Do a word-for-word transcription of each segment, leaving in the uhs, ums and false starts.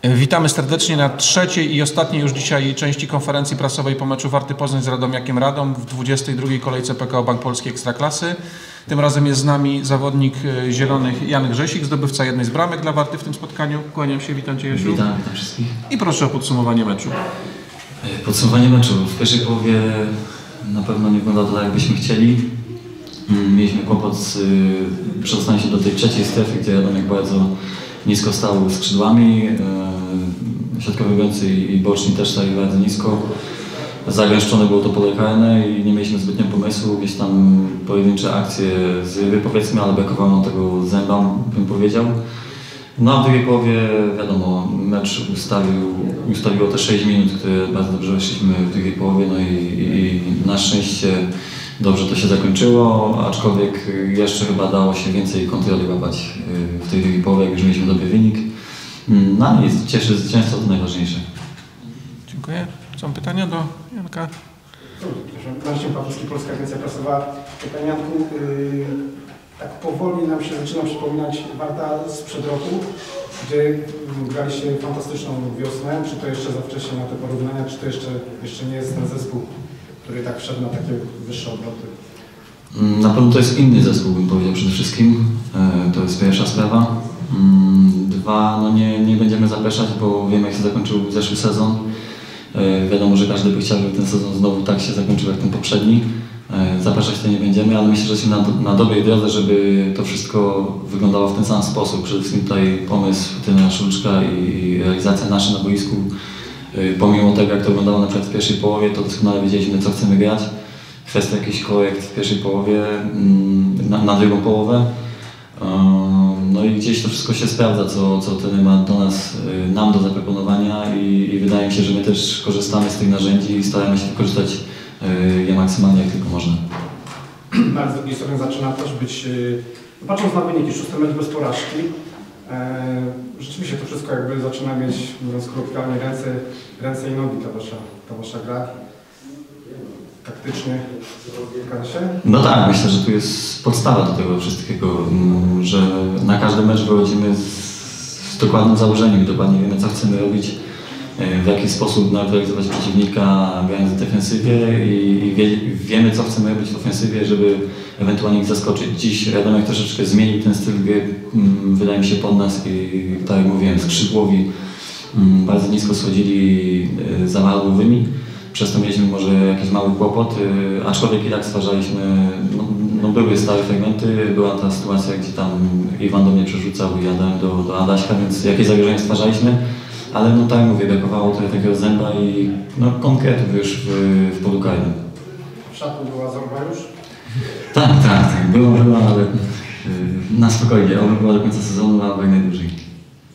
Witamy serdecznie na trzeciej i ostatniej już dzisiaj części konferencji prasowej po meczu Warty Poznań z Radomiakiem Radom w dwudziestej drugiej kolejce P K O Bank Polski Ekstraklasy. Tym razem jest z nami zawodnik zielonych Jan Grzesik, zdobywca jednej z bramek dla Warty w tym spotkaniu. Kłaniam się, witam Cię, Jasiu. Witam, witam wszystkich. I proszę o podsumowanie meczu. Podsumowanie meczu. W pierwszej połowie na pewno nie wyglądało to tak, jakbyśmy chcieli. Mieliśmy kłopot z przedostaniem się do tej trzeciej strefy, gdzie Radomiak bardzo nisko stał skrzydłami. Środkowy obrońcy i boczni też stali bardzo nisko. Zagęszczone było to pole karne i nie mieliśmy zbytnio pomysłu. Gdzieś tam pojedyncze akcje z ryby, powiedzmy, ale brakowało nam tego zęba, bym powiedział. No a w drugiej połowie, wiadomo, mecz ustawił, ustawiło te sześć minut, które bardzo dobrze weszliśmy w drugiej połowie, no i, i na szczęście dobrze to się zakończyło, aczkolwiek jeszcze chyba dało się więcej kontroli łapać w tej drugiej połowie, jak już mieliśmy dobry wynik. No i cieszy zwycięstwo, to najważniejsze. Dziękuję. Są pytania do Janka? Marcin Pawłowski, Polska Agencja Prasowa. Panie Janku, yy, tak powoli nam się zaczyna przypominać Warta sprzed roku, gdzie graliście fantastyczną wiosnę. Czy to jeszcze za wcześnie na te porównania, czy to jeszcze, jeszcze nie jest ten zespół, który tak wszedł na takie wyższe obroty? Na pewno to jest inny zespół, bym powiedział przede wszystkim. To jest pierwsza sprawa. Dwa, no nie, nie będziemy zapeszać, bo wiemy, jak się zakończył zeszły sezon. Wiadomo, że każdy by chciał, żeby ten sezon znowu tak się zakończył jak ten poprzedni. Zapeszać to nie będziemy, ale myślę, że jesteśmy na, na dobrej drodze, żeby to wszystko wyglądało w ten sam sposób. Przede wszystkim tutaj pomysł trenera Szulczka i realizacja nasza na boisku. Pomimo tego, jak to wyglądało na przykład w pierwszej połowie, to doskonale wiedzieliśmy, co chcemy grać. Kwestia jakichś korekt w pierwszej połowie, na, na drugą połowę. No i gdzieś to wszystko się sprawdza, co, co trener ma do nas, nam do zaproponowania i, i wydaje mi się, że my też korzystamy z tych narzędzi i staramy się wykorzystać je maksymalnie jak tylko można. Ale z drugiej strony zaczyna też być, patrząc na wyniki, szósty mecz bez porażki, rzeczywiście to wszystko jakby zaczyna mieć, mówiąc kolokwialnie, ręce, ręce i nogi ta wasza, ta wasza gra. Taktycznie zgadza się? No tak, myślę, że tu jest podstawa do tego wszystkiego, że na każdy mecz wychodzimy z, z dokładnym założeniem, dokładnie wiemy, co chcemy robić, w jaki sposób neutralizować przeciwnika, grając w defensywie i, i wie, wiemy, co chcemy robić w ofensywie, żeby ewentualnie ich zaskoczyć. Dziś Radomiak troszeczkę zmienił ten styl gry, wydaje mi się, pod nas i tak jak mówiłem, skrzydłowi bardzo nisko schodzili za wahadłowymi. Przez to mieliśmy może jakiś mały kłopot, yy, aczkolwiek i tak stwarzaliśmy, no, no były stałe fragmenty, była ta sytuacja, gdzie tam Iwan do mnie przerzucał i ja dałem do, do Adaśka, więc jakieś zagrożenie stwarzaliśmy, ale no tak jak mówię, brakowało trochę takiego zęba i no, konkretów już w, w polu karnym. W szatni była Zorba już? Tak, tak, tak, było, było, ale yy, na spokojnie, ona była do końca sezonu, a jak najdłużej.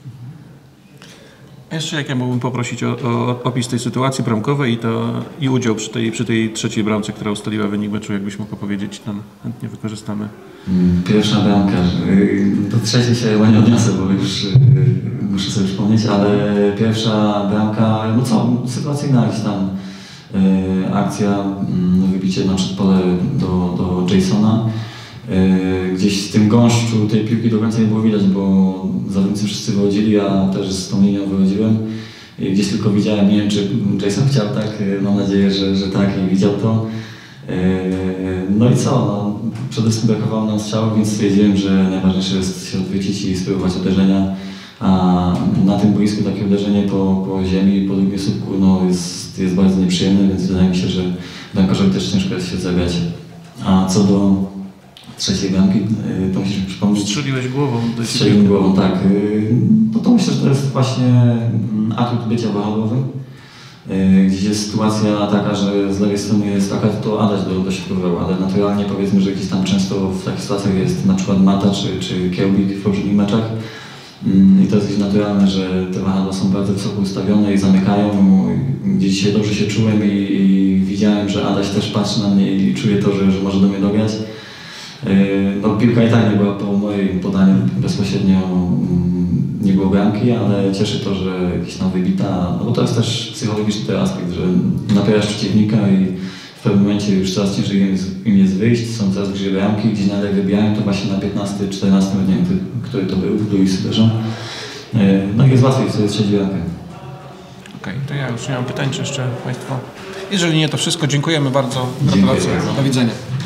A jeszcze jak ja mógłbym poprosić o, o opis tej sytuacji bramkowej i, to, i udział przy tej, przy tej trzeciej bramce, która ustaliła wynik meczu, jakbyś mógł opowiedzieć, tam chętnie wykorzystamy. Pierwsza bramka. Do trzeciej się chyba nie odniosę, bo już muszę sobie przypomnieć, ale pierwsza bramka, no co, sytuacyjna gdzieś tam y, akcja, y, wybicie na przedpole do, do Jasona. Gdzieś w tym gąszczu tej piłki do końca nie było widać, bo zawodnicy wszyscy wychodzili, ja też z tą linią wychodziłem i gdzieś tylko widziałem, nie wiem czy Jason chciał tak, mam nadzieję, że, że tak i widział to. No i co, no, przede wszystkim brakowało nam strzału, więc stwierdziłem, że najważniejsze jest się odwrócić i spróbować uderzenia, a na tym boisku takie uderzenie po, po ziemi, po drugim słupku no, jest, jest bardzo nieprzyjemne, więc wydaje mi się, że bramkarzowi też ciężko jest się zagrać. A co do trzeciej bramki, to musisz mi przypomnieć. Strzeliłeś głową. Strzeliłem głową, tak. No to myślę, że to jest właśnie atut bycia wahadłowym. Gdzieś jest sytuacja taka, że z lewej strony jest taka, to Adaś do, dośrodkowywał, ale naturalnie powiedzmy, że gdzieś tam często w takich sytuacjach jest na przykład Mata czy, czy Kiełbik w poprzednich meczach. I to jest gdzieś naturalne, że te wahadła są bardzo wysoko ustawione i zamykają. Gdzieś dzisiaj dobrze się czułem i, i widziałem, że Adaś też patrzy na mnie i czuje to, że, że może do mnie dograć. No, piłka i tak nie była po moim podaniu bezpośrednio, nie było bramki, ale cieszy to, że gdzieś tam wybita, no bo to jest też psychologiczny ten aspekt, że napierasz przeciwnika i w pewnym momencie już coraz ciężej im jest, im jest wyjść, są coraz bliżej bramki, gdzieś nawet wybijają, to właśnie na piętnastym, czternastym, nie wiem, który to był, Luis uderzał. No i jest łatwiej sobie strzelić bramkę. Okej, to ja już nie mam pytań, czy jeszcze Państwo? Jeżeli nie, to wszystko. Dziękujemy bardzo. Gratulacje. Dziękuję bardzo. Do widzenia.